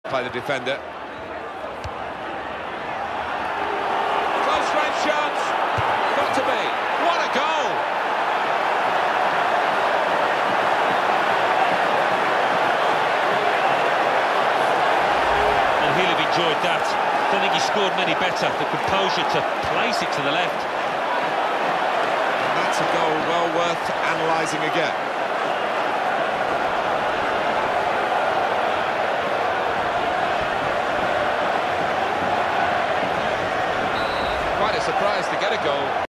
by the defender. Close range chance. Got to be. What a goal! And he'll have enjoyed that. Don't think he scored many better. The composure to place it to the left. And that's a goal well worth analysing again. Quite a surprise to get a goal.